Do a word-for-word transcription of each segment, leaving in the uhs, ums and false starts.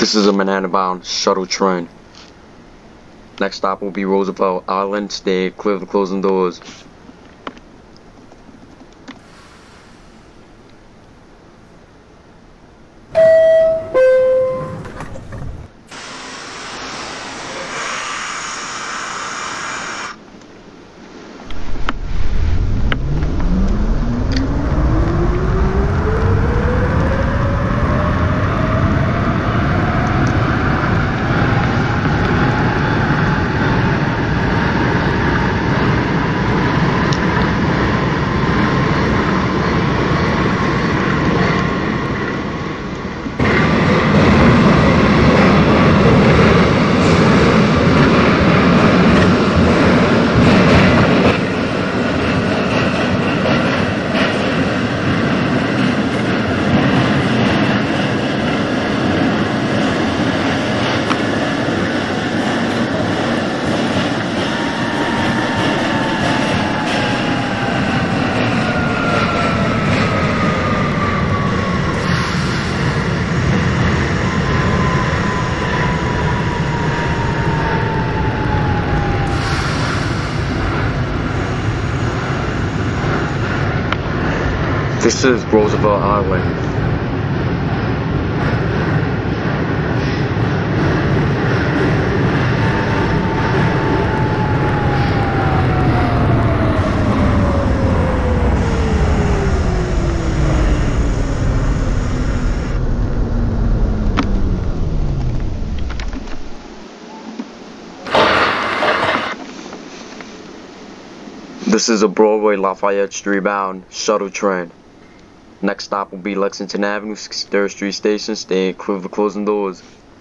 This is a Manhattan-bound shuttle train. Next stop will be Roosevelt Island. Stay clear of the closing doors. This is Roosevelt Island. This is a Broadway-Lafayette Street bound shuttle train. Next stop will be Lexington Avenue, sixty-third Street Station. Stay clear of the closing doors.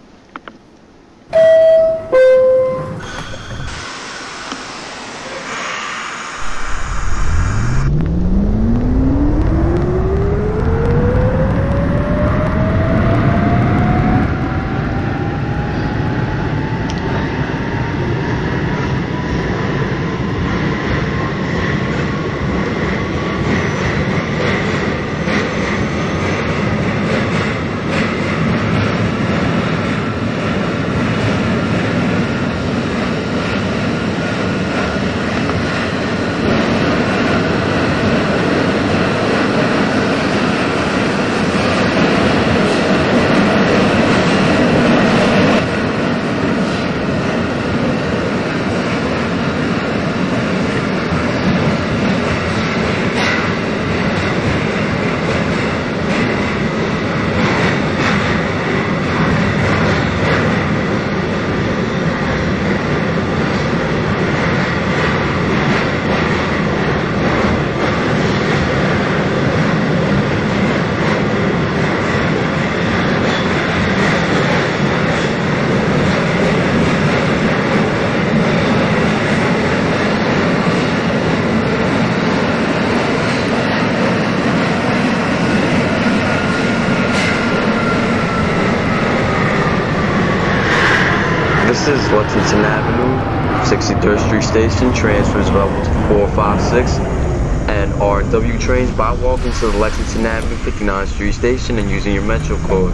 This is Lexington Avenue, sixty-third Street Station. Transfers available to four five six and R W trains by walking to the Lexington Avenue, fifty-ninth Street Station and using your Metro code.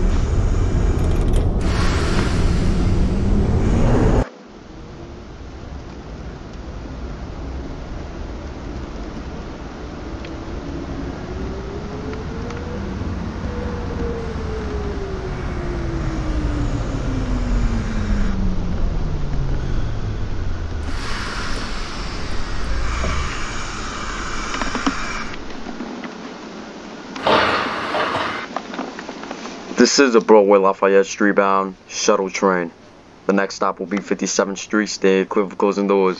This is a Broadway-Lafayette Street bound shuttle train. The next stop will be fifty-seventh Street. Stay clear of the closing doors.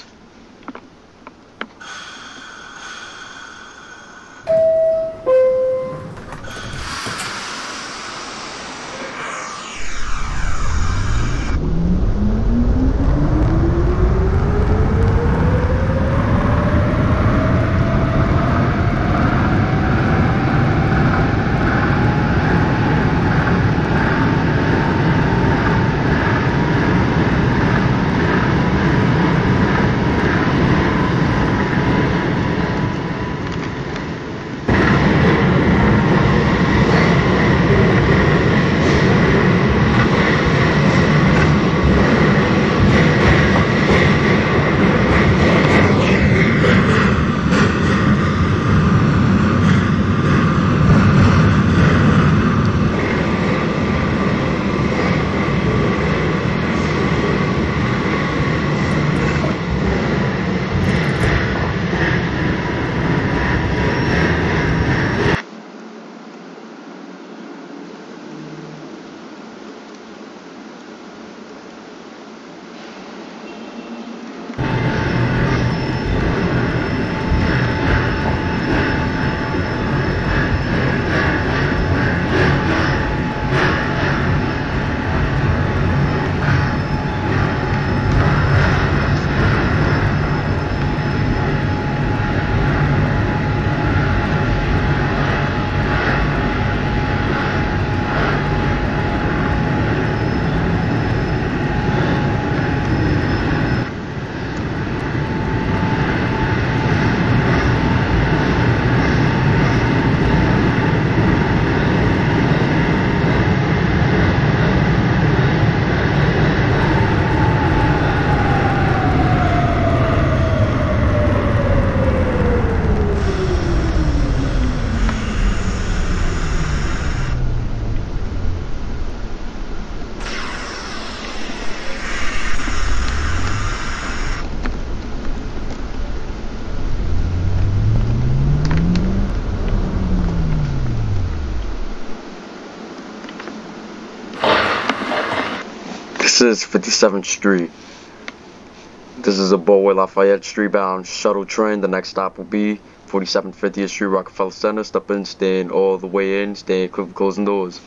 This is fifty-seventh Street. This is a Broadway-Lafayette Street bound shuttle train. The next stop will be forty-seven fiftieth Street, Rockefeller Center. Step in, stand all the way in, stand clear for closing doors.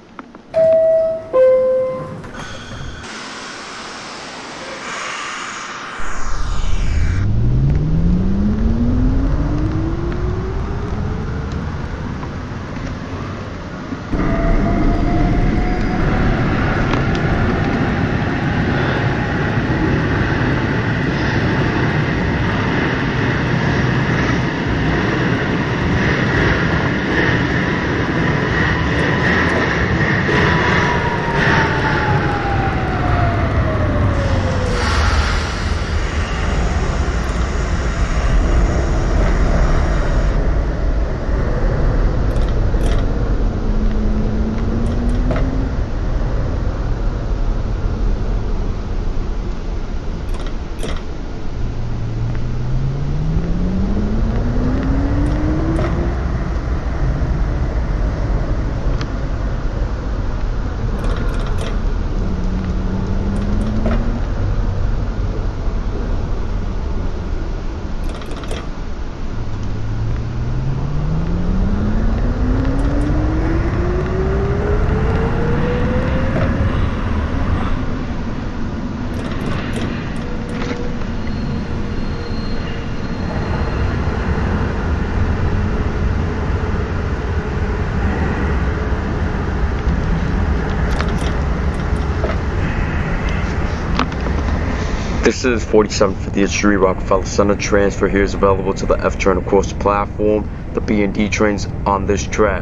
This is forty-seven fiftieth Street, Rockefeller Center. Transfer here is available to the F train across the platform. The B and D trains on this track.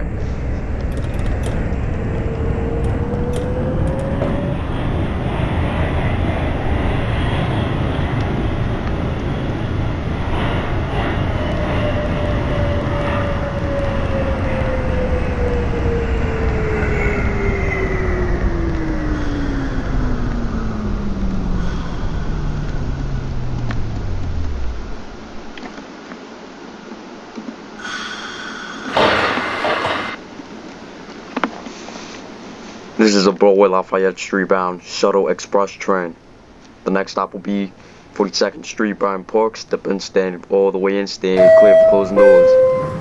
This is a Broadway-Lafayette Street bound shuttle express train. The next stop will be forty-second Street, Bryant Park. Step in, stand all the way in, stand clear for closing doors.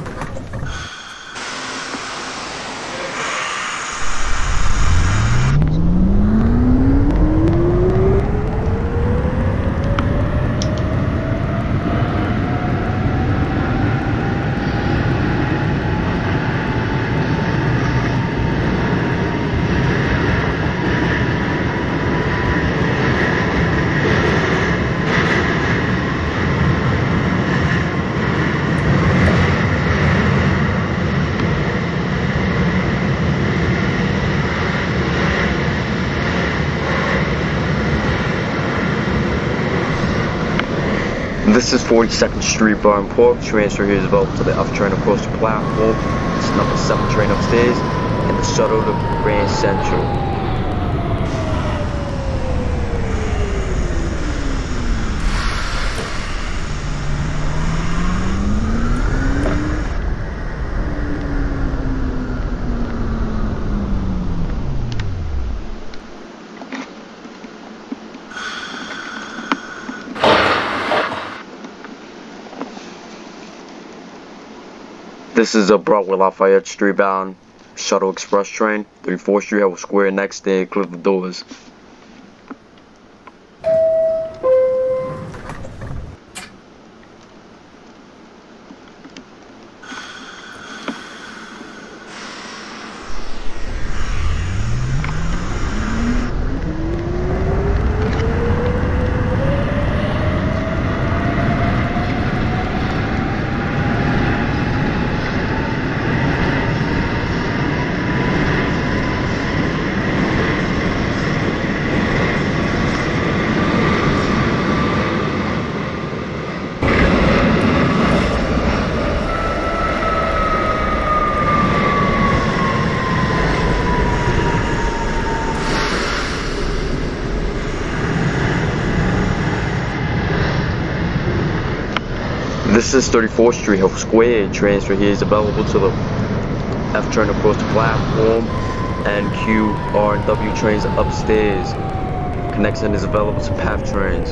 This is forty-second Street, Bryant Park. Transfer here is available to the F train across the platform. It's number seven train upstairs, and the shuttle to Grand Central. This is a Broadway-Lafayette Street bound shuttle express train. thirty-fourth Street, Halrold Square. Next, stand clear the doors. This is thirty-fourth Street, Halrold Square. Transfer here is available to the F train across the platform and Q, R, and W trains upstairs. connects and is available to PATH trains.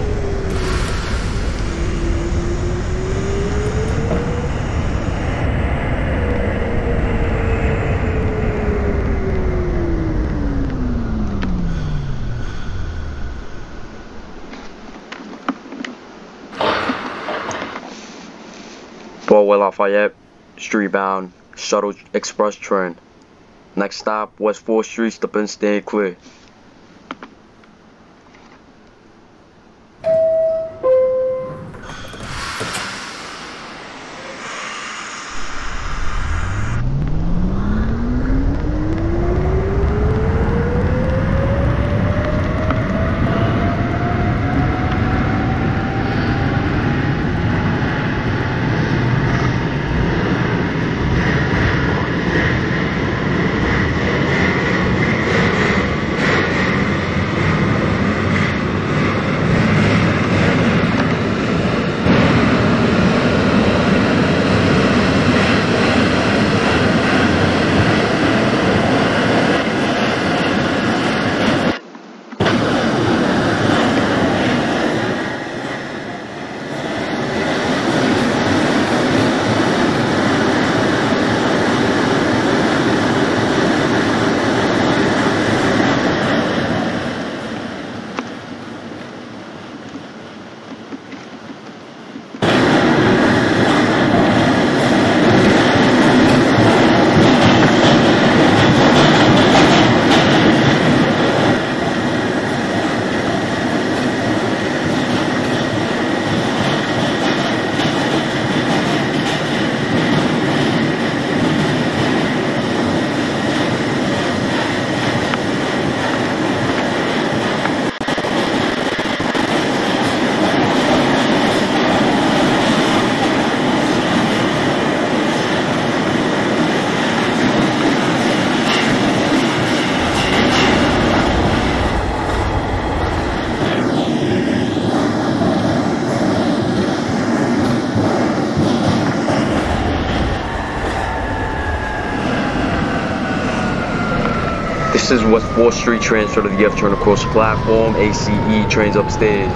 Broadway-Lafayette Street bound shuttle express train. Next stop, West fourth Street, step in, stand clear. This is West fourth Street transfer to the F turn across the platform. A C E trains upstairs.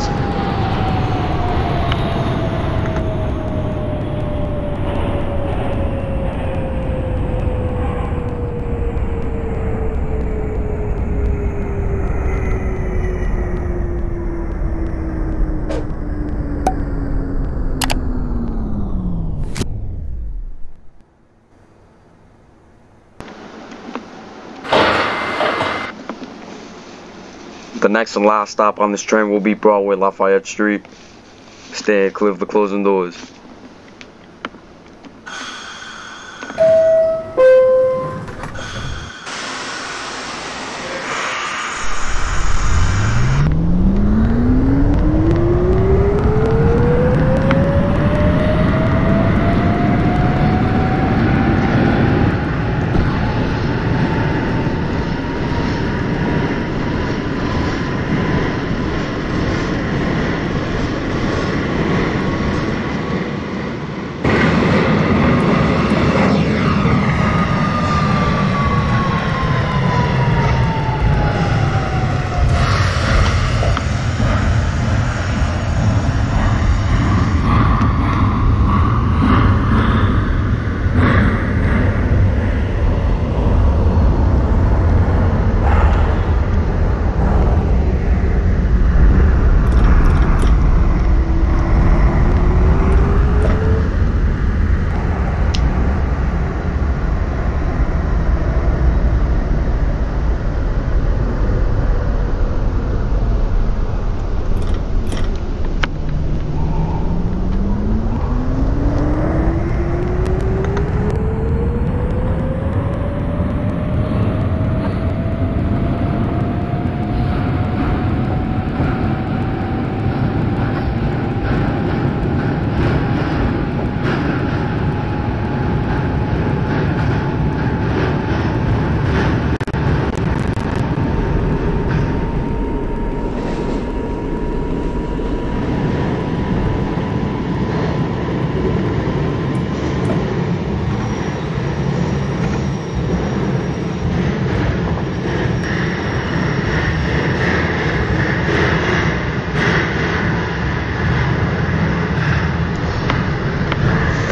The next and last stop on this train will be Broadway-Lafayette Street. Stay clear of the closing doors.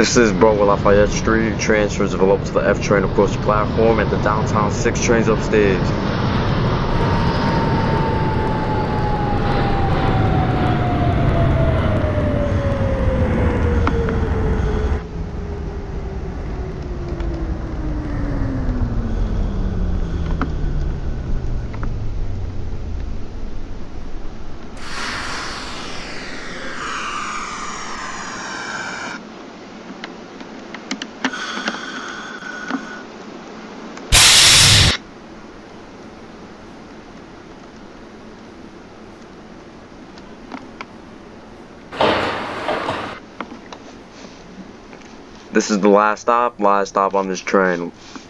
This is Broadway-Lafayette Street. Transfers available to the F train across the platform and the downtown six trains upstairs. This is the last stop, last stop on this train.